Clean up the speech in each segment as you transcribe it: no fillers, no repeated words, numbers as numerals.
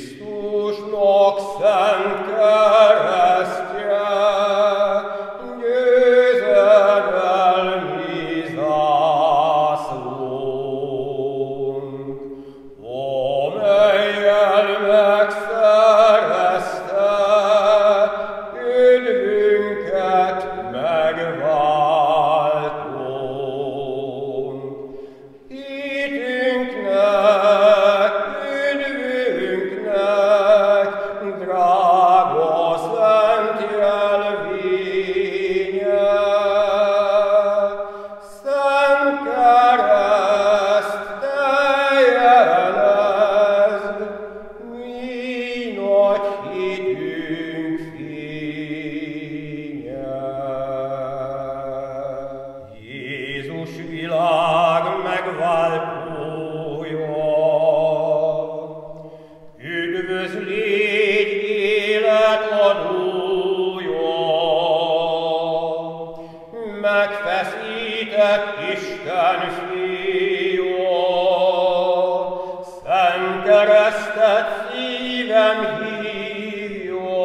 Krisztusnak szent keresztje, győzedelmi zászlónk, amellyel megszerezte üdvünket megváltónk. Hitünknek, üdvünknek drága szent jelvénye, szent kereszt te jelezd, mi nagy hitünk fénye. Jézus világ megváltója, üdvözlégy életadója, megfeszített Isten fia, szent keresztet szívem hívja.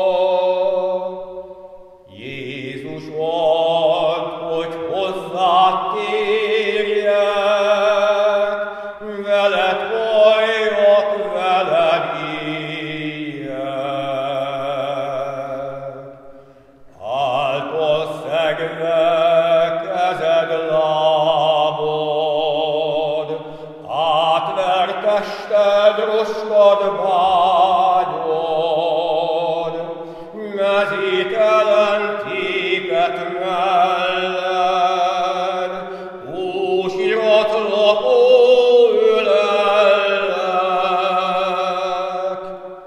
Jézus ad, hogy hozzád térjek, veled halljak, veled éljek. Által szegve kezed lábad, átver tested roskad vágyad, mezítelen tépet melled, ósirat lapó ölellek.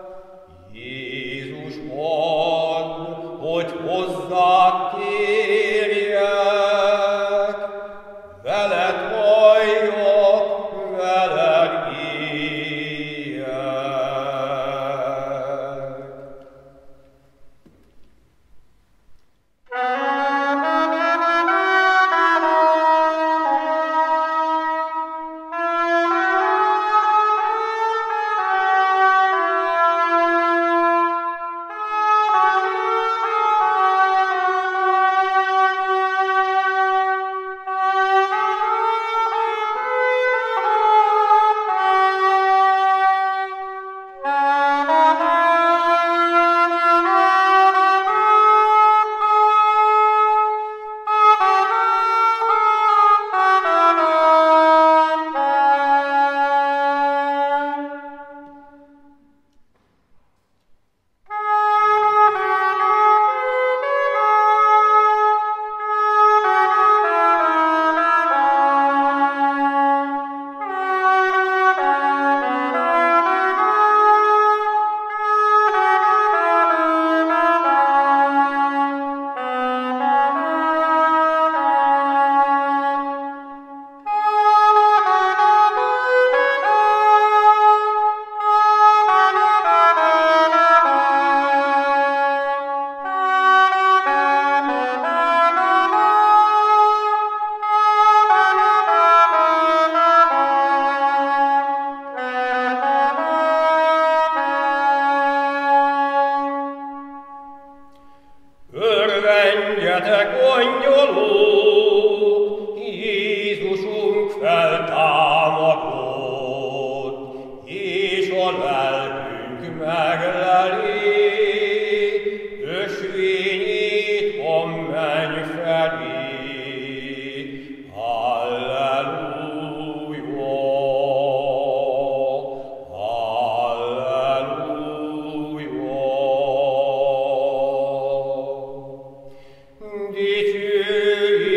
Jézus add, hogy hozzád térjek, veled halljak, veled éljek. Örvendjetek, angyalok, Jézusunk feltámadott, és a lelkünk megleli ösvényét a menny felé. Halleluja, halleluja. Dicsőjük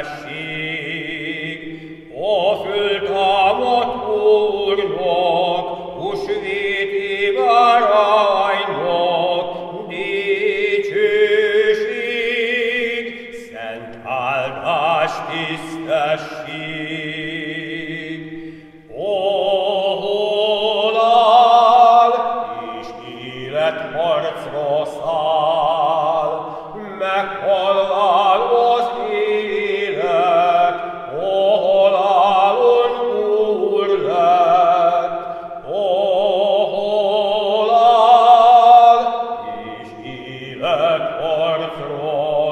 a föltámadt Úrnak, húsvéti báránynak, dicsőség, szent áldás, tisztesség. Ó, halál és élet harcra száll, meghalván az élet, a halálon úr lett. Ó, halál és élet harcra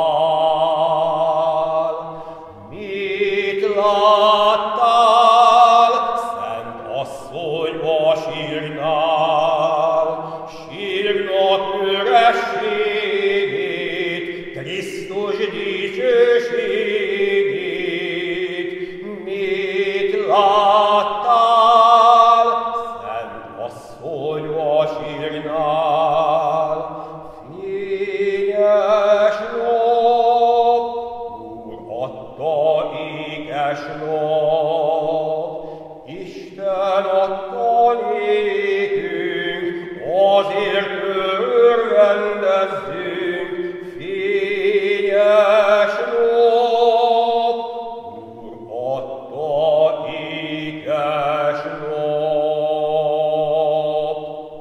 száll. Mit láttál, Szent Asszony, a sírnál? Sírnak ürességét, Krisztus dicsőségét. Mit láttál, Szent Asszony, a sírnál? Fényes nap, Úr adta ékes nap, Isten adta nékünk, azért örvendezzünk. Fényes nap, Úr adta ékes nap.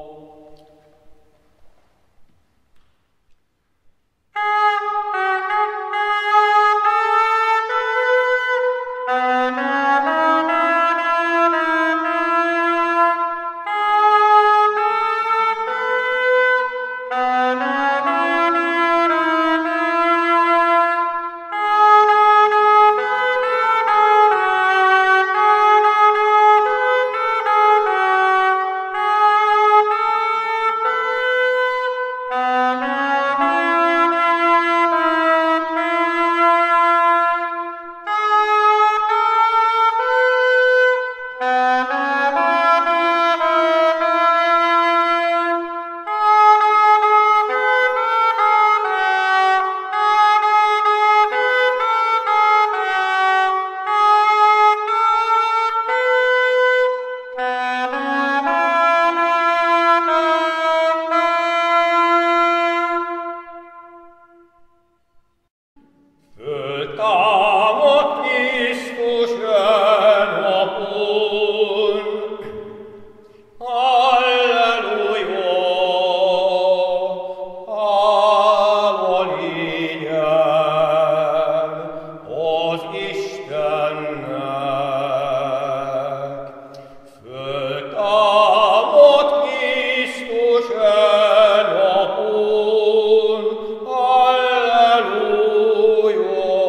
Föltámadt Krisztus napon, halleluja, hála legyen az Istennek. Föltámadt Krisztus napon, halleluja,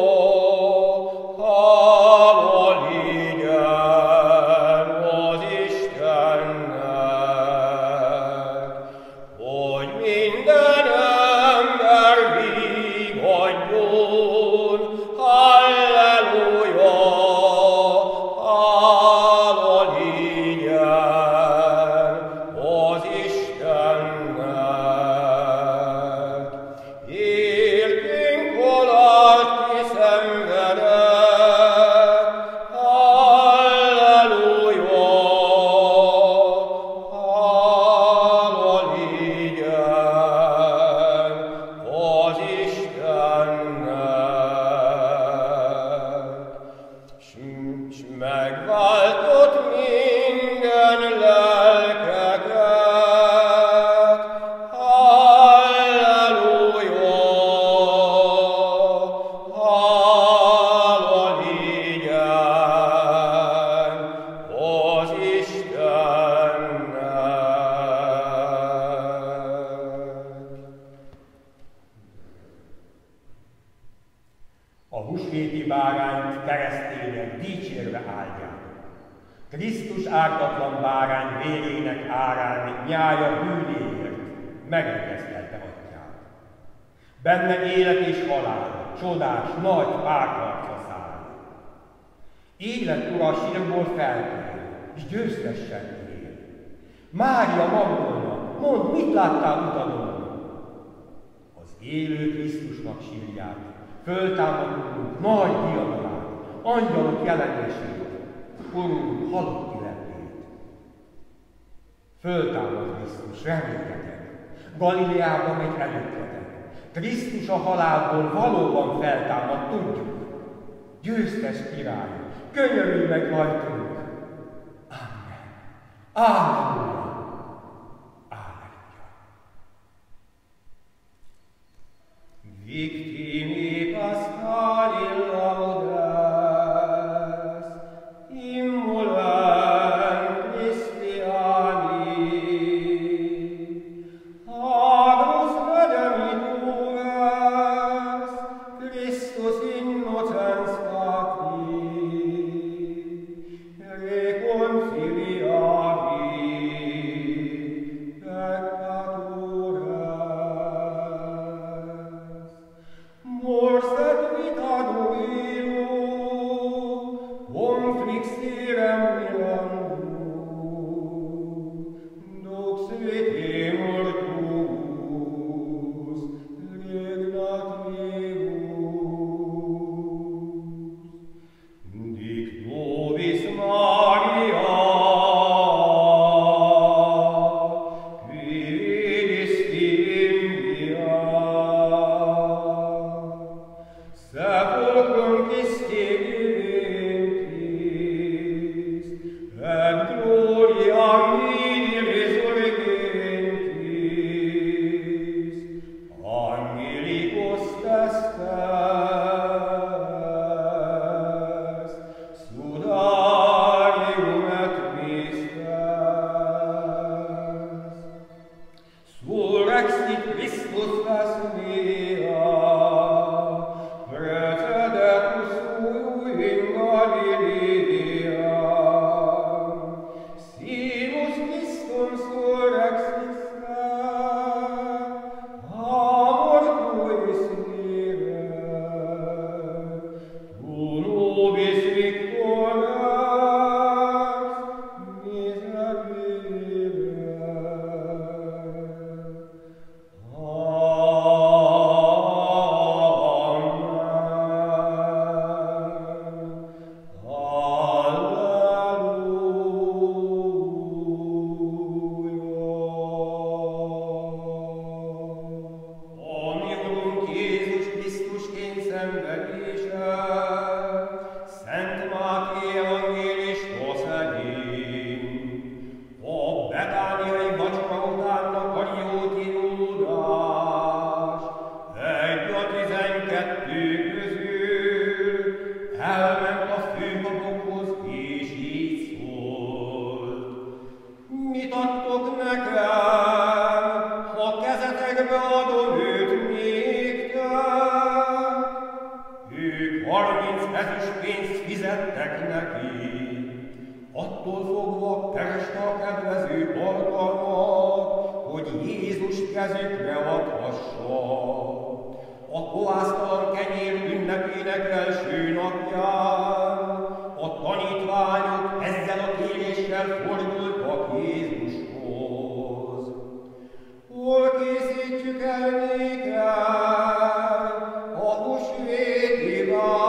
hála legyen az Istennek, hogy minden ember vigadjon. Halleluja, hála legyen az Istennek. Értünk halált kiszenvedett, halleluja, hála legyen az Istennek. S megváltott minden lelkeket, halleluja, hála legyen az Istennek. A húsvéti bárányt keresztények dicsérve áldják. Krisztus ártatlan bárány vérének árán nyája bűnéért megrendeztelte atyát. Benne élet és halál, csodás, nagy párharcra száll. Élet ura sírból feltér, és győztessen él. Mária Magdolna, mondd, mit láttál utadon? Az élő Krisztusnak sírják, föltámadunk nagy diadalát, angyalok jelenését, Urunk halott életét. Föltámad Krisztus, reméljetek, Galileába megy előttetek. Krisztus a halálból valóban feltámad, tudjuk. Győztes király, könyörülj meg rajtunk. Amen. Halleluja. Victimi Paschali laudes, immulam Christiani, agnus redemittores, Christus innocens patri, reconciliavi peccatores. Mors et vita duilo, conflixirem mirandum, dux vetemur tuus, regnat vivus. Dic nobis Maria, qui vidisti in via, sepulcrum Christi viventis, et gloria vidi resurgentis, angelicus testes, sudarium et mistes. Surrexit Christus ves mea, precedetus sui in Galilea. Sinus Christum surrexisque, amor tuis vire, tu nobis victores miserere. Omnium Jézus Krisztus én szenvedése, Szent Máté evangélista szerint, a betániai vacsora után a karióti Júdás, egy a 12 közül elment a főpapokhoz, és így szólt: mit adtok nekem, ha kezetekbe adom őt néktek? Ők 30 ezüstpénzt fizettek neki, attól fogva kereste a kedvező alkalmat, hogy Jézust kezükre adhassa. A kovásztalan kenyér ünnepének első napján a tanítványok ezzel a kéréssel fordultak Jézushoz. Hol készítjük el néked a húsvéti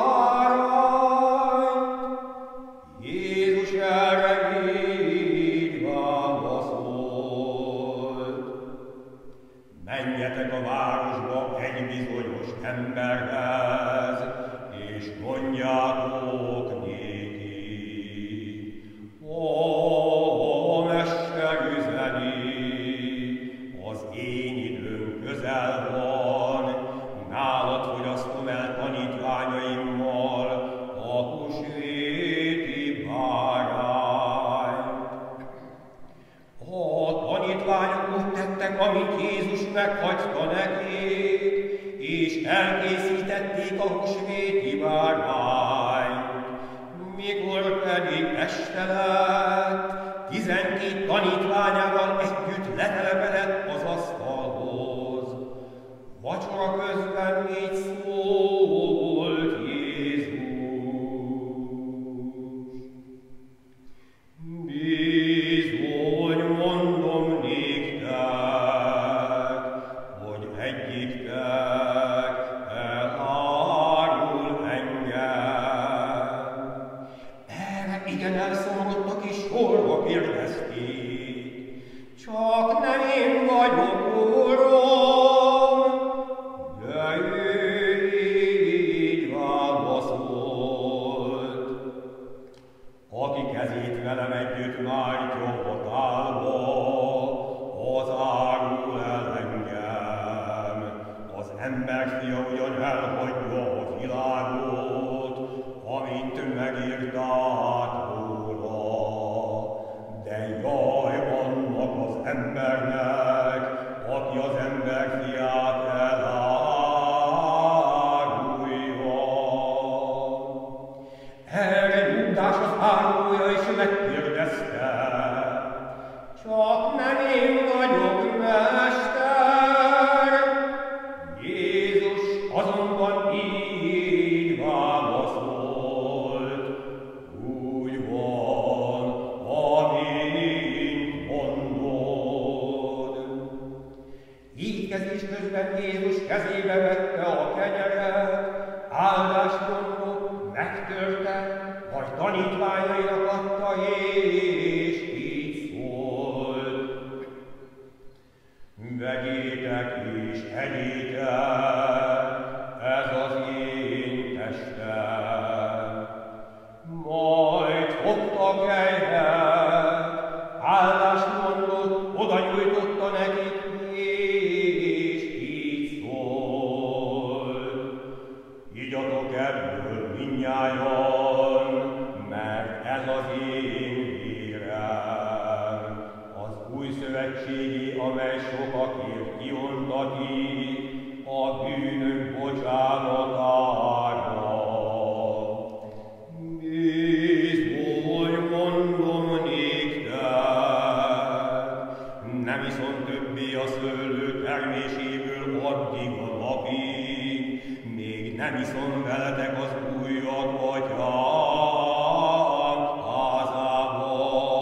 bárányt? Jézus erre így válaszolt: menjetek a városba egy bizonyos emberhez, és mondjátok néki: a mester üzeni, az én időm közel van, nálad fogyasztom el tanítványaimmal a húsvéti bárányt. A tanítványok úgy tettek, amit Jézus meghagyta nekik, és elkészítették a húsvéti bárányt. Mikor pedig este lett, 12 tanítványával együtt letelepedett az asztalhoz. Vacsora közben így szólt Jézus: bizony mondom néktek, hogy egyiktek eláll. ugyan elhagyja a világot, amint megírtál róla. De jaj annak az embernek, aki az ember fiát elárulja. Erre Júdás az árulója is megkérdezte: csak nem én vagyok, mester? Jézus azonban így válaszolt: úgy van, amint mondod. Étkezés közben Jézus kezébe vette a kenyeret, áldást mondott, megtörte, majd tanítványainak adta, és így szólt: vegyétek és egyétek, ez az én testem. Majd fogta kegyet, áldást mondott, oda nyújtotta nekik, és így szólt: igyatok ebből mindnyájan, mert ez az én vérem, az új szövetségi, amely sokakért kiontatik a bűnök bocsánatára. Bizony mondom néktek, nem iszom többé a szőlő terméséből addig a napig, még nem iszom veletek az újat Atyám házába.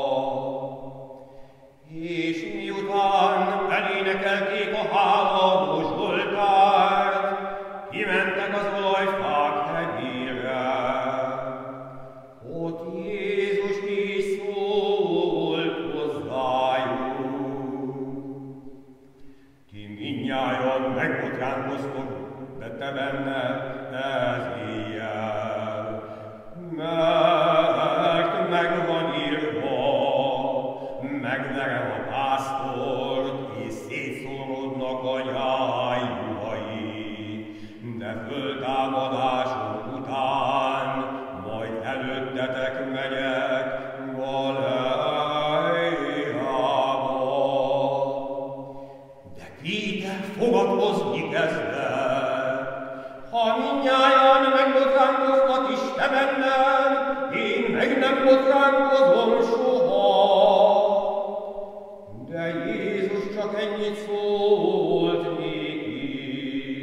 És miután elénekelték a hálaadó Zsoltárt, kimentek az olajfák hegyére. Ott Jézus így szólt hozzájuk: ti mindnyájan megbotránkoztok, de te benned ez éjjel, mert meg van írva, megverem a pásztort, és szétszórodnak a nyájjuhai, de föltámadásom után majd előttetek megyek Galileába. De Péter fogadkozni kezdett: ha mindnyájan megbotránkoznak is te benned, én meg nem botránkozom soha. De Jézus csak ennyit szólt néki: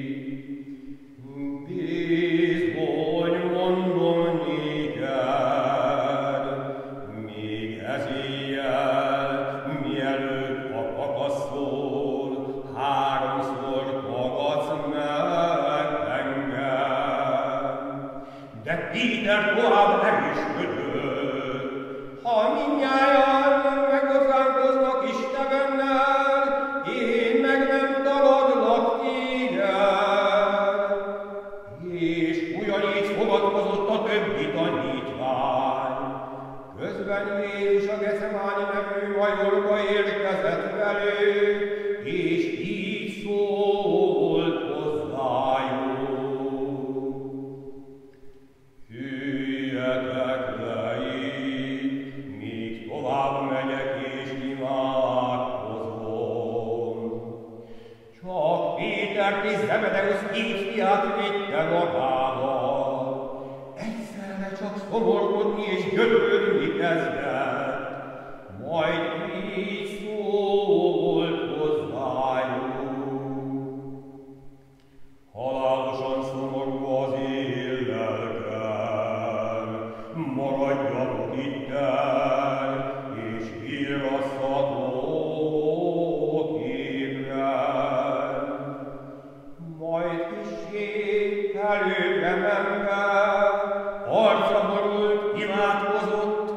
bizony mondom néked, még ez éjjel, mielőtt a kakaszol, háromszor tagadsz meg engem. De Péter tovább erősködött: ha mindnyájan megbotránkoznak is te benned, én meg nem tagadlak téged. És ugyanígy fogadkozott a többi tanítvány. Közben Jézus a Gecemáni nevű majorba érkezett velük, és így szólt hozzájuk: üljetek le itt, míg tovább megyek és imádkozom. Csak Pétert és Zebedeusz két fiát vitte magával. Egyszerre csak szomorkodni és gyötrődni kezdett, majd így szólt hozzájuk: halálosan szomorú az én lelkem, maradjatok itten, és virrasszatok ébren. Majd kissé előbbre menve, arcra borult, imádkozott,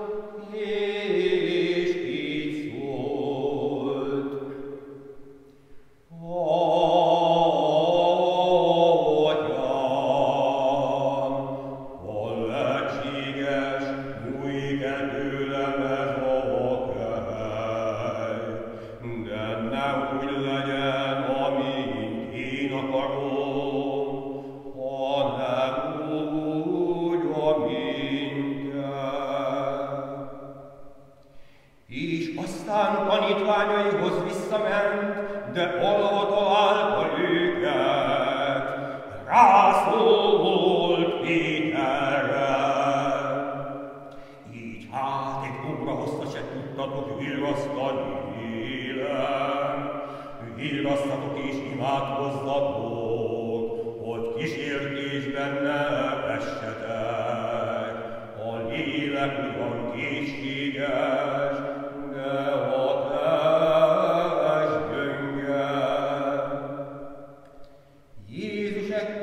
és így szólt: Atyám, ha lehetséges, múljék el tőlem ez a hely, de ne úgy legyen, amint én akarom,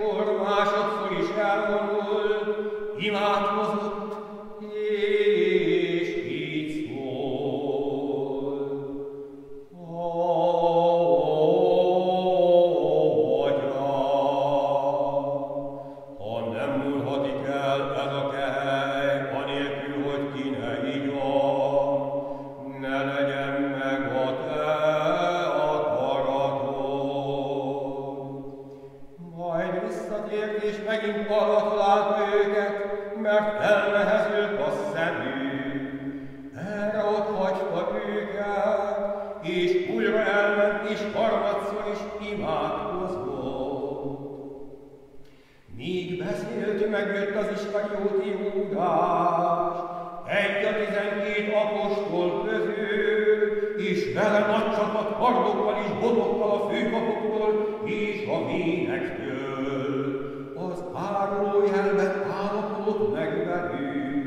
mikor másodszor is elvonult, imádkozott, és így szól. Ha nem múlhatik el ez a kehely, anélkül, hogy ki ne igyon, ne legyen meg a te akaratod. Majd visszatért, és megint arra találta őket, mert elnehezült a szemük. Erre ott hagyta őket, és újra elment, és harmadszor is imádkozott. Míg beszélt, megjött az Iszkarióti Júdás, egy a 12 apostol közül, és vele nagy csapat kardokkal és botokkal a főpapoktól és a vénektől. Az áruló jelben állapodott meg velük.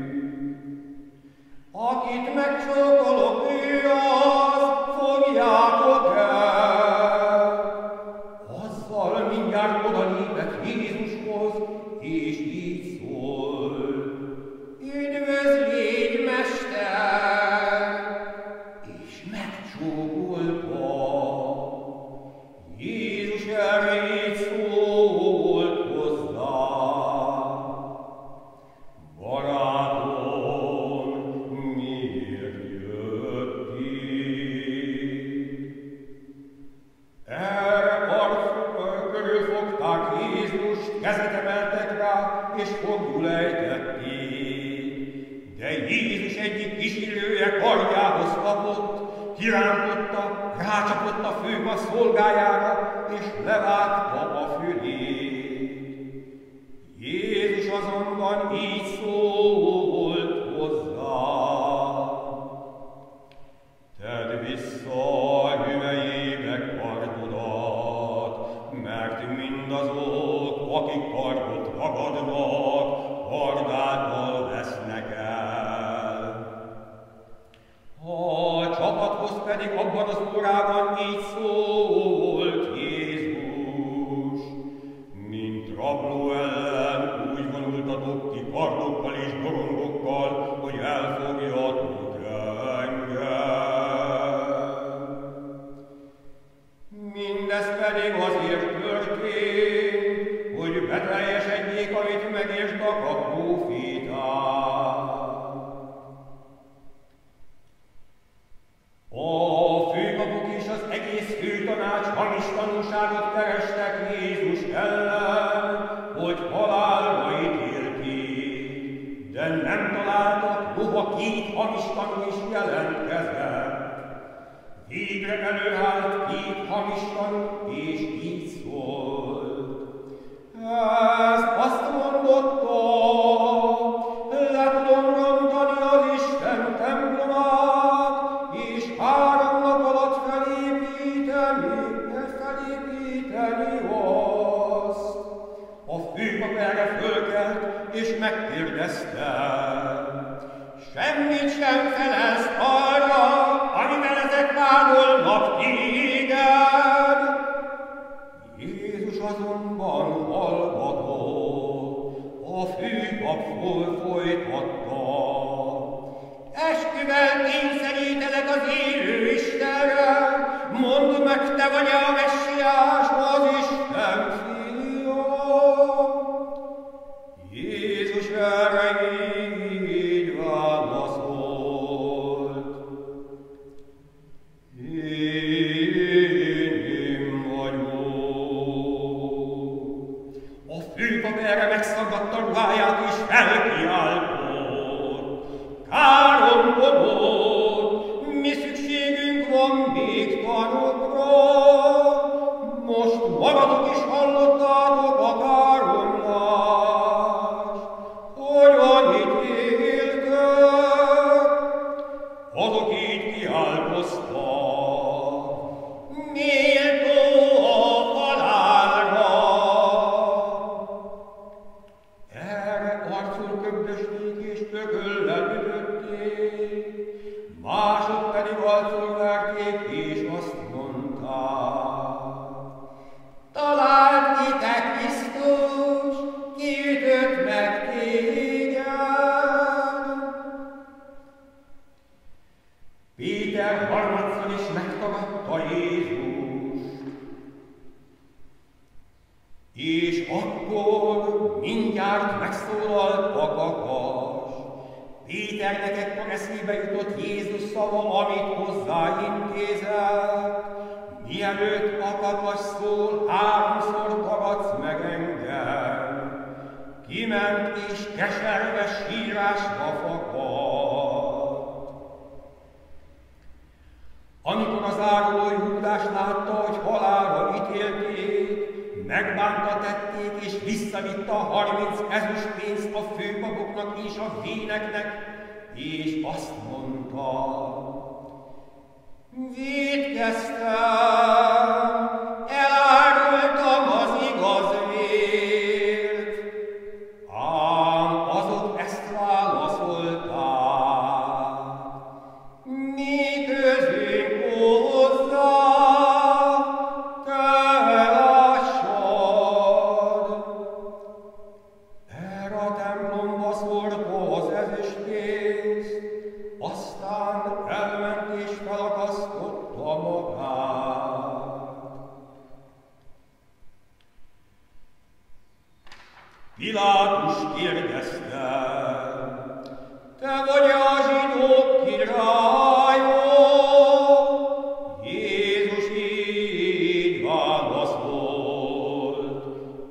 Akit megcsókolok, ő az, fogjátok el. Azzal mindjárt odalépett Jézushoz, és így szól. Üdvözlégy, Mester! És megcsókolta. Jézus erre így szólt hozzá. Barátom, miért jöttél? Erre körülfogták Jézust, kezet emeltek rá, és foglyul ejtették. De Jézus egyik kísérője kardjához kapott, kirántotta, rácsapott a főpa szolgájára, és levágta a fülét. Jézus azonban így szólt hozzá. Tedd vissza a hüvelyébe kardodat, mert mindazok, akik kardot ragadnak, kardától vesznek el. A csapathoz pedig abban az órában így szólt Jézus. Mint rabló ellen úgy vonultatok ki kardokkal és gorongokkal, hogy elfogjatok engem. Mindez pedig azért történt, hogy beteljesedjék, amit megírtak a próféták. A főpapok és az egész főtanács hamis tanúságot kerestek Jézus ellen, hogy halálra ítélték, de nem találtak, noha 2 hamis tanú is jelentkezett. Végre előállt 2 hamis tanú, és így szólt. Ez azt mondotta, le tudom rontani az Isten templomát, és 3 nap alatt felépíteni azt. A főpap erre fölkelt, és megkérdezte, semmit sem felelsz arra, amivel ezek vádolnak téged. Jézus azonban hallgatott, a főpap folytatta. Esküvel kényszerítelek az élő Istenre, mondd meg, te vagy-e a Messiás, az Isten fia. Jézus erre így válaszolt. Én vagyok. A főpap erre megszaggatta ruháját, és felkiáltott. Káromkodott, mi szükségünk van még tanokra? Most magadok is hallottátok a káromlást, hogy annyit éltek. Azok így kiáltoztak, méltó a halálra. Erre arcul köbdösték és tököllel ütötték, mindjárt megszólalt a kakas. Péternek ekkor eszébe jutott Jézus szava, amit hozzáintézett. Mielőtt a kakas szól, 3-szor tagadsz meg engem. Kiment és keserves sírásba fakadt. Amikor az áruló Júdás látta, hogy halálra ítélték, megbánta tették, és visszavitte a 30 ezüstpénzt a főpapoknak és a véneknek, és azt mondta: vétkeztem, elárultam az igaz vért. Ám azok ezt válaszolták: mi közünk hozzá, te lássad. Erre a templomba szórta az ezüstpénzt, aztán elment és felakasztotta magát. Pilátus kérdezte: te vagy a zsidók királya? Jézus így válaszolt: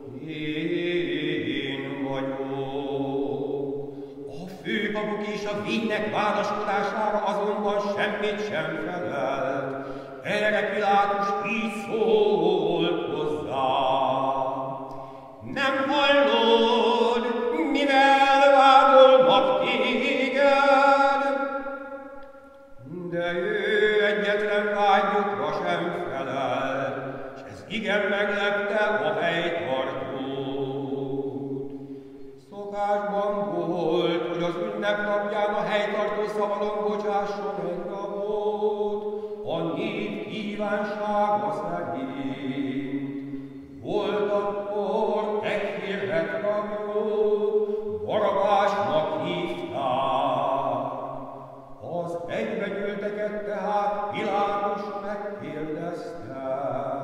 én vagyok. A főpapok és a vének vádaskodására azonban semmit sem felelt. Erre Pilátus így szólt hozzá: nem hallod, mivel vádolnak téged? De ő egyetlen vágyukra sem felelt, s ez igen meglepte a helytartót. Szokásban volt, hogy az ünnepnapján a helytartó szabadon bocsásson egy rabot, a nép kívánsága szerint. Volt akkor egy hirdett rabot, Barabásnak hívták. Az egybegyűlteket tehát Pilátus megkérdezte: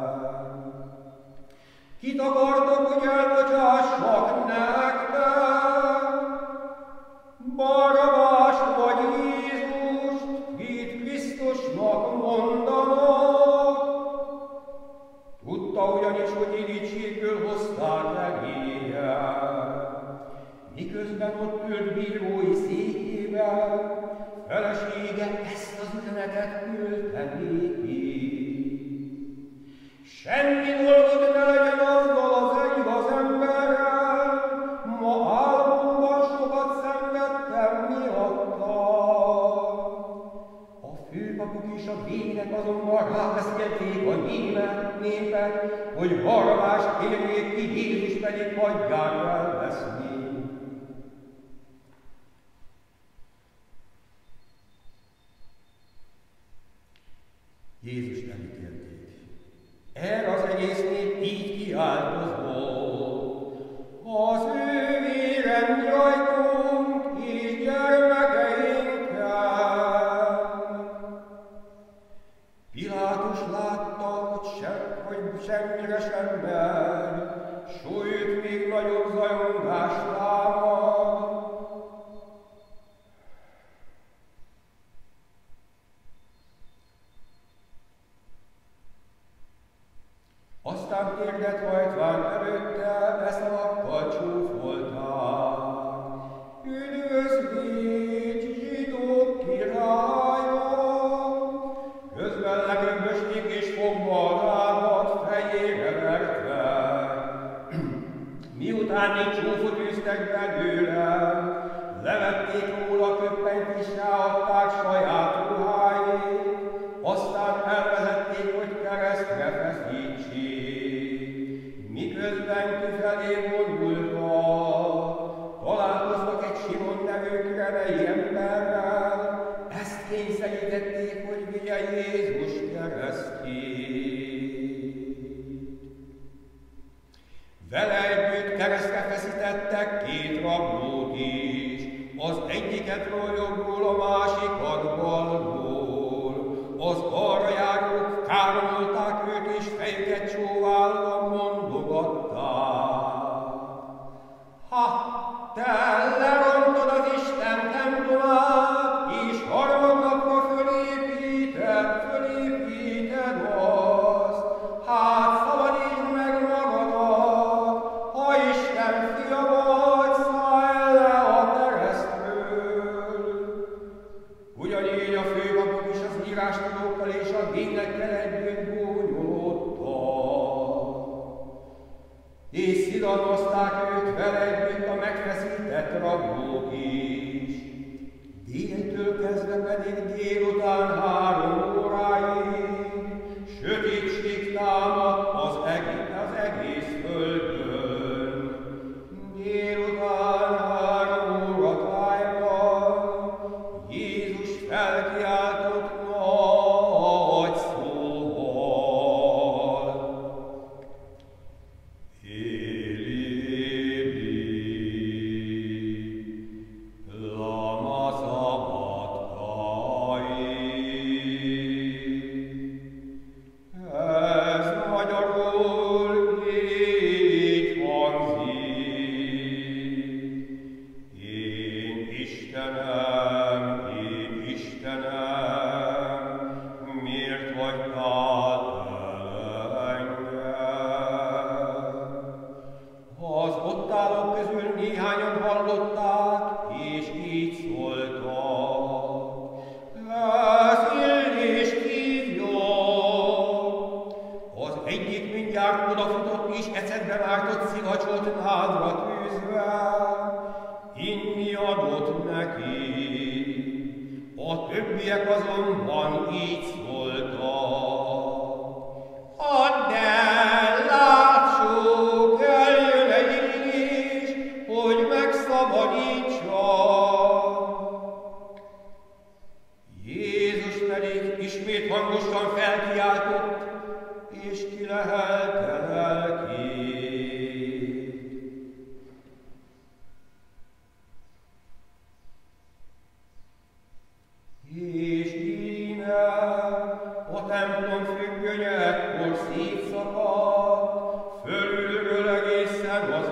kit akartok, hogy elbocsássak nektek? Barabást vagy Jézust, kit Krisztusnak mondanak? Tudta ugyanis, hogy irítségből hozták eléje. Miközben ott ült bírói székével, felesége ezt az üzenetet küldte néki: semmi dolgod ne legyen azzal az igaz emberrel, ma álmomban sokat szenvedtem miatta. A főpapok és a vének azonban rábeszélték a népet, hogy Barabást kérjék ki, Jézus pedig hagyják elveszni. Jézust elítélték. Erre az egész nép így kiáltozott: az ő véren rajtunk és gyermekeinkkel. Pilátus látta, hogy semmire sem mer, sőt, még nagyobb zajongás támad. Aztán térdet hajtván előtte, beszavakkal csúfolták: üdvözlégy, zsidók királya! Közben legömbösték és fogva a lábat fejére vertve. Miután még csúfot űztek belőle, levették róla köppenyt és ráadták saját ruháit, aztán elvezették, hogy keresztre feszítsék. Miközben kifelé vonultak, találkoztak egy Simon nevű királyi emberrel, ezt kényszerítették, hogy vigye Jézus keresztjét. Vele együtt keresztre feszítettek 2 rablót is, az egyiket jobbról, a másikat balról. Az arra járók káromolták őt, és fejüket csóválva mondogatták: te lerontod az Isten templomát, és harmadnapra fölépíted azt. Hát szabadítsd meg magadat, ha Isten fia vagy, szállj le a keresztről. Ugyanígy a főpapok is az írástudókkal és a génekkel együtt búnyolódtak, és szidalmazták őt vele együtt a megfeszített rablók is. Déltől kezdve pedig délután 3 óráig sötétség támadt az egész földön. Délután 3 óra tájban Jézus felkiáltott nagy szóval: Éli, lama sabachthani. Ez magyarul így hangzik: Én Istenem, miért hagytál el engem? Az ott állók közül néhányan hallották, és így szóltak: Ez Illést hívja. Az egyik mindjárt odafutott, és ecetbe mártott szivacsot nádra tűzve, inni adott neki. A többiek azonban így szóltak: Add el, lássuk, eljön egy Illés, hogy megszabadítsa. Jézus pedig ismét hangosan felkiáltott, és kilehelte lelkét. És íme a templom függönye ekkor szétszakadt, fölülről egészen az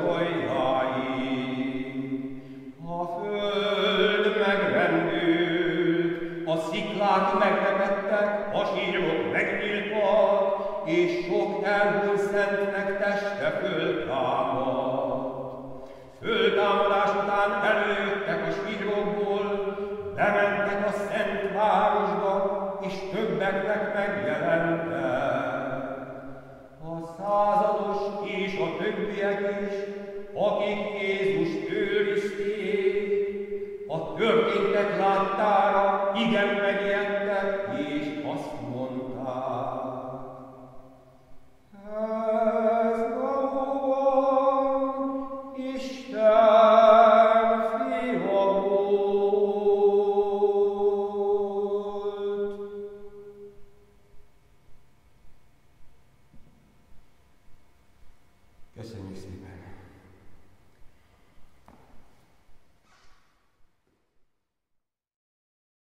aljáig. A föld megrendült, a sziklák megrepedtek, a sírok megnyíltak, és sok elhunyt szentnek teste föltámadt. Föltámadás után előjöttek a sírokból, bementek a szent városba, és többeknek megjelentek. A százados és a többiek is, akik Jézust őrizték, a történtek láttára igen megijedtek, és azt mondták: Ez valóban Isten fia volt. Köszönjük szépen!